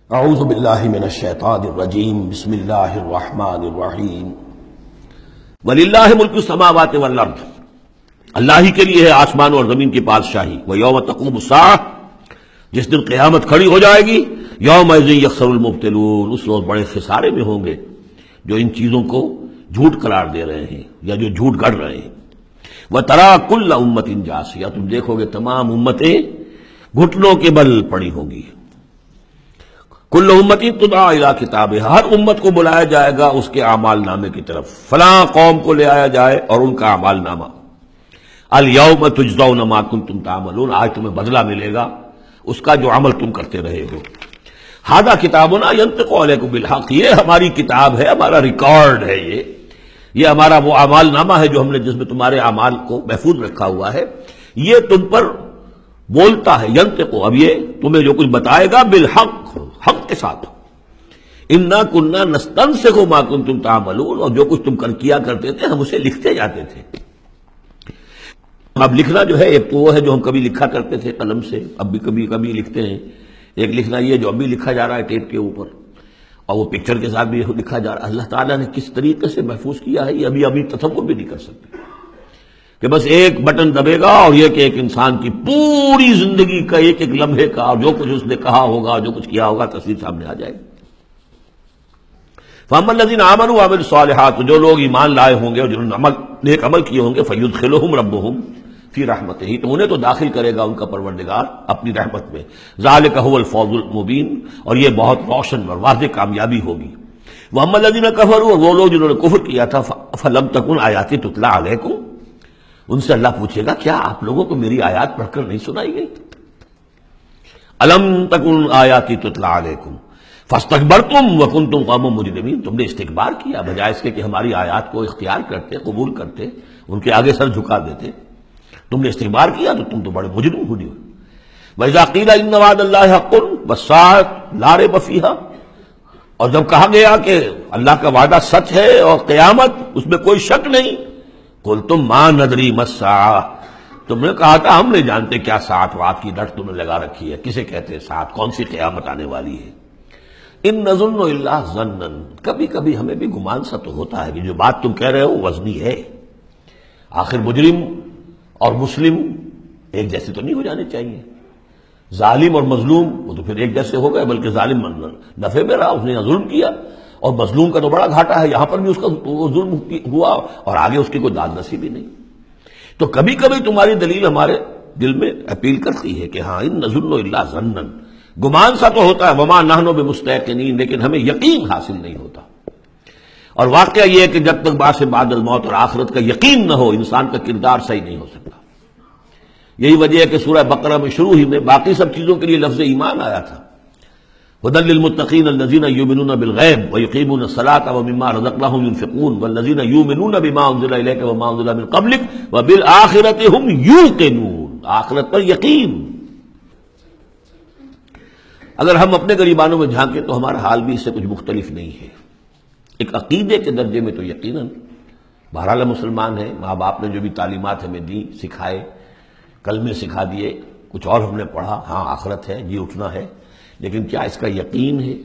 اعوذ باللہ من الشیطان الرجیم بسم اللہ الرحمن الرحیم وللہ ملک السماوات والارض، اللہ ہی کے لیے ہے آسمانوں اور زمین کی بادشاہی۔ ویوم تقوم الساعہ، جس دن قیامت کھڑی ہو جائے گی، یومئذ یخسر المبطلون، اس روز بڑے خسارے میں ہوں گے جو ان چیزوں کو جھوٹ قرار دے رہے ہیں یا جو جھوٹ گڑھ رہے ہیں۔ وترا کل امۃ جاثیہ، تم دیکھو گے تمام امتیں گھٹنوں کے بل پڑی ہوں گی۔ کل امت تدعی الی کتابہا، ہر امت کو بلایا جائے گا اس کے اعمال نامے کی طرف۔ فلاں قوم کو لے آیا جائے اور ان کا اعمال نامہ۔ الیوم تجزون ما کنتم تعملون، آج تمہیں بدلہ ملے گا اس کا جو عمل تم کرتے رہے ہو۔ ھذا کتابنا ینطق علیکم بالحق، یہ ہماری کتاب ہے، ہمارا ریکارڈ ہے، یہ ہمارا وہ اعمال نامہ ہے جو ہم نے جس میں تمہارے اعمال کو محفوظ رکھا ہوا ہے، یہ تم پر بولتا ہے۔ ینطق، اب یہ تمہیں جو کچھ بتائے گا بالحق، حق کے ساتھ۔ انا کننا نستنسخ ما کنتم تعملون، اور جو کچھ تم کیا کرتے تھے ہم اسے لکھتے جاتے تھے۔ اب لکھنا جو ہے ایک تو وہ ہے جو ہم کبھی لکھا کرتے تھے قلم سے، اب بھی کبھی لکھتے ہیں۔ ایک لکھنا یہ جو اب بھی لکھا جا رہا ہے ٹیپ کے اوپر، اور وہ پکچر کے ساتھ بھی لکھا جا رہا ہے۔ اللہ تعالیٰ نے کس طریقے سے محفوظ کیا ہے یہ ابھی تصور بھی نہیں کر سکتے، کہ بس ایک بٹن دبے گا اور یہ کہ ایک انسان کی پوری زندگی کا ایک ایک لمحے کا اور جو کچھ اس نے کہا ہوگا، جو کچھ کیا ہوگا، تصویر سامنے آ جائے گی۔ فَأَمَّا الَّذِينَ آمَنُوا وَعَمِلُوا الصَّالِحَاتِ، جو لوگ ایمان لائے ہوں گے اور جنہوں نے نیک عمل کیے ہوں گے، فَيُدْخِلُهُمْ رَبُّهُمْ فِي رَحْمَتِهِ، تو انہیں تو داخل کرے گا ان کا پروردگار اپنی رحمت میں۔ ذَلِكَ هُوَ الْفَوْزُ الْمُبِينُ، اور یہ بہت روشن اور واضح کامیابی ہوگی۔ وَأَمَّا الَّذِينَ كَفَرُوا، اور وہ لوگ جنہوں نے کفر کیا تھا، فَلَمْ تَكُنْ آيَاتِي تُتْلَىٰ عَلَيْكُمْ، ان سے اللہ پوچھے گا کیا آپ لوگوں کو میری آیات پڑھ کر نہیں سنائی گئی؟ الم تکن آیاتی تتلی علیکم فاستکبرتم وکنتم قوما مجرمین، تم نے استکبار کیا بجائے اس کے کہ ہماری آیات کو اختیار کرتے، قبول کرتے، ان کے آگے سر جھکا دیتے۔ تم نے استکبار کیا تو تم تو بڑے مجرم ہوئے۔ وَإِذَا قِيلَ إِنَّ وَعْدَ اللَّهِ حَقٌّ وَالسَّاعَةُ لَا رَيْبَ فِيهَا، اور جب کہا گیا کہ اللہ کا وعدہ سچ ہے اور قیامت اس میں کوئی شک نہیں، قُلْتُم مَا نَدْرِي مَا السَّاعَةُ، تم نے کہا تھا ہم نہیں جانتے کیا ساعت وات کی ڈٹ تم نے لگا رکھی ہے، کسے کہتے ہیں ساعت، کون سی قیامت آنے والی ہے۔ ان نظن الا ظنا، کبھی کبھی ہمیں بھی گمان سا تو ہوتا ہے کہ جو بات تم کہہ رہے ہو وزنی ہے۔ آخر مجرم اور مسلم ایک جیسے تو نہیں ہو جانے چاہیے، ظالم اور مظلوم وہ تو پھر ایک جیسے ہو گئے، بلکہ ظالم نفع میں رہا، اس نے ظلم کیا، اور مظلوم کا تو بڑا گھاٹا ہے، یہاں پر بھی اس کا ظلم ہوا اور آگے اس کی کوئی داد نصیبی نہیں۔ تو کبھی کبھی تمہاری دلیل ہمارے دل میں اپیل کرتی ہے کہ ہاں ان نظن الا ظنا، گمان سا تو ہوتا ہے، وما نحن بمستيقنين، لیکن ہمیں یقین حاصل نہیں ہوتا۔ اور واقعہ یہ ہے کہ جب تک بعث بعد الموت اور آخرت کا یقین نہ ہو، انسان کا کردار صحیح نہیں ہو سکتا۔ یہی وجہ ہے کہ سورہ بقرہ میں شروع ہی میں باقی سب چیزوں کے لیے لفظ ایمان آیا تھا۔ هدى للمتقين الذين يؤمنون بالغيب ويقيمون الصلاة ومما رزقناهم ينفقون والذين يؤمنون بما أنزل إليك وما أنزل من قبلك وبالآخرة هم يوقنون، آخرت پر یقین۔ اگر ہم اپنے غریبانوں میں جھانکیں تو ہمارا حال بھی اس سے کچھ مختلف نہیں ہے۔ ایک عقیدے کے درجے میں تو یقیناً بہرحال مسلمان ہیں، ماں باپ نے جو بھی تعلیمات ہمیں دی، سکھائے، کلمے سکھا دیے، کچھ اور ہم نے پڑھا، ہاں آخرت ہے، جی اٹھنا ہے، لیکن کیا اس کا یقین ہے؟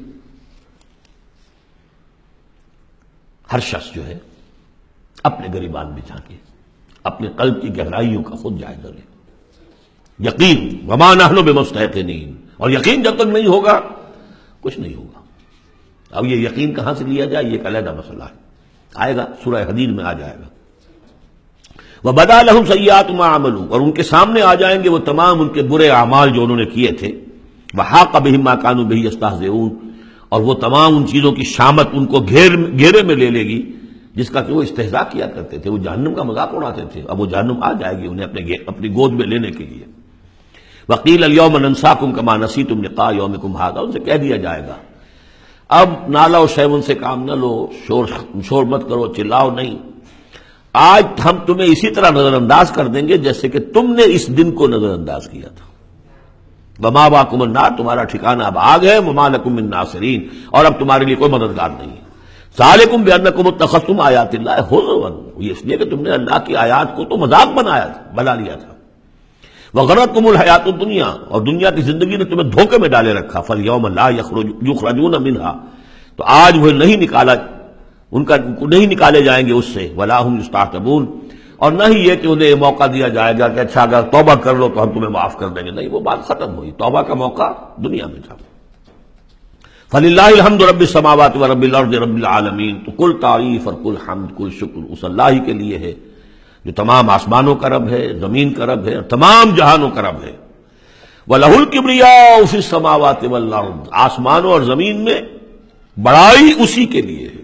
ہر شخص جو ہے اپنے گریبان میں جھانکے، اپنے قلب کی گہرائیوں کا خود جائزہ لے۔ یقین، وما نحن بمستيقنين، اور یقین جب تک نہیں ہوگا کچھ نہیں ہوگا۔ اب یہ یقین کہاں سے لیا جائے یہ ایک علیحدہ مسئلہ ہے، آئے گا سورہ حدید میں آ جائے گا۔ وَبَدَا لَهُمْ سَيِّئَاتُ مَا عَمَلُوا، اور ان کے سامنے آ جائیں گے وہ تمام ان کے برے اعمال جو انہوں نے کیے تھے۔ وَحَاقَ بِهِم مَا كَانُوا بِهِ يَسْتَهْزِئُونَ، اور وہ تمام ان چیزوں کی شامت ان کو گھیرے میں لے لے گی جس کا کہ وہ استہزاء کیا کرتے تھے، وہ جہنم کا مذاق اڑاتے تھے، اب وہ جہنم آ جائے گی انہیں اپنی گود میں لینے کے لیے۔ وَقِيلَ الْيَوْمَ نَنْسَاكُمْ كَمَا نَسِيتُمْ لِقَاءَ يَوْمِكُمْ هَٰذَا، ان سے کہہ دیا جائے گا اب نالا و شیون سے کام نہ لو، شور مت کرو، چلاؤ نہیں، آج ہم تمہیں اسی طرح نظر انداز کر دیں گے جیسے کہ تم نے اس دن کو نظر انداز کیا تھا۔ وَمَأْوَاكُمُ النَّارُ، تمہارا ٹھکانہ اب آگ ہے، وَمَا لَكُم مِّن نَاصِرِينَ، اور اب تمہارے لیے کوئی مددگار نہیں۔ ذَلِكُمْ بِأَنَّكُمُ اتَّخَذْتُمْ آيَاتِ اللَّهِ هُزُوًا، یہ اس لیے کہ تم نے اللہ کی آیات کو تو مذاق بنا لیا تھا۔ وغرتکم الحیات الدنیا، اور دنیا کی زندگی نے تمہیں دھوکے میں ڈالے رکھا، فالیوم لا یخرجون منہا، تو آج وہ نہیں نکالے جائیں گے اس سے، ولا ہم یستعتبون، اور نہ ہی یہ کہ انہیں موقع دیا جائے گا کہ اچھا اگر توبہ کر لو تو ہم تمہیں معاف کر دیں گے، نہیں، وہ بات ختم ہوئی، توبہ کا موقع دنیا میں تھا۔ فللہ الحمد رب السماوات و رب الارض رب العالمین، تو کل تعریف اور کل حمد کل شکر اس اللہ ہی کے لیے ہے جو تمام آسمانوں کا رب ہے، زمین کا رب ہے، اور تمام جہانوں کا رب ہے۔ وَلَهُ الْكِبْرِيَاءُ فِي السَّمَاوَاتِ وَالْأَرْضِ، آسمانوں اور زمین میں بڑائی اسی کے لیے ہے۔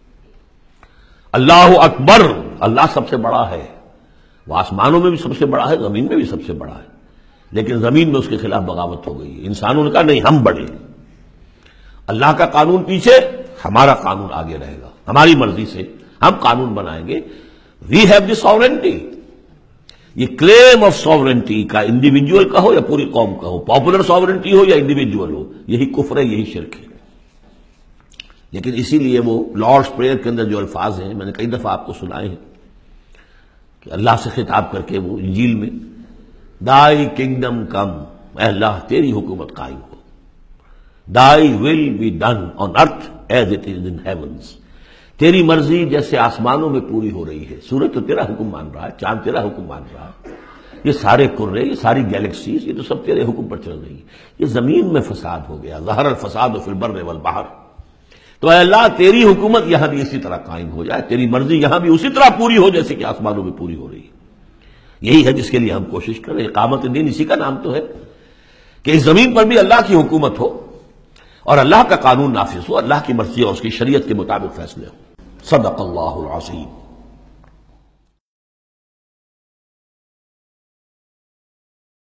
اللہ اکبر، اللہ سب سے بڑا ہے، وہ آسمانوں میں بھی سب سے بڑا ہے، زمین میں بھی سب سے بڑا ہے، لیکن زمین میں اس کے خلاف بغاوت ہو گئی ہے، انسانوں نے کہا نہیں ہم بڑے، اللہ کا قانون پیچھے، ہمارا قانون آگے رہے گا، ہماری مرضی سے ہم قانون بنائیں گے۔ وی ہیو دی ساورنٹی، یہ کلیم آف ساورنٹی کا انڈیویجول کا ہو یا پوری قوم کا ہو، پاپولر ساورنٹی ہو یا انڈیویجول ہو، یہی کفر ہے، یہی شرک ہے۔ لیکن اسی لیے وہ لارڈس پریئر کے اندر جو الفاظ ہیں میں نے کئی دفعہ آپ کو سنائے ہیں کہ اللہ سے خطاب کر کے وہ انجیل میں دائی کنگڈم کم، اے اللہ تیری حکومت قائم ہو، thy will be done on earth as it is in heavens, تیری مرضی جیسے آسمانوں میں پوری ہو رہی ہے، سورج تو تیرا حکم مان رہا ہے، چاند تیرا حکم مان رہا ہے، یہ سارے کرے، یہ ساری گیلیکسیز، یہ تو سب تیرے حکم پر چل رہی ہے، یہ زمین میں فساد ہو گیا، ظہر الفساد فی البر والبحر، تو اے اللہ تیری حکومت یہاں بھی اسی طرح قائم ہو جائے، تیری مرضی یہاں بھی اسی طرح پوری ہو جیسے کہ آسمانوں میں پوری ہو رہی ہے۔ یہی ہے جس کے لیے ہم کوشش کریں، اقامت دین اسی کا نام تو ہے کہ اس زمین پر بھی اللہ کی حکومت ہو اور اللہ کا قانون نافذ ہو، اللہ کی مرضی اور اس کی شریعت کے مطابق فیصلے ہو۔ صدق اللہ العظیم۔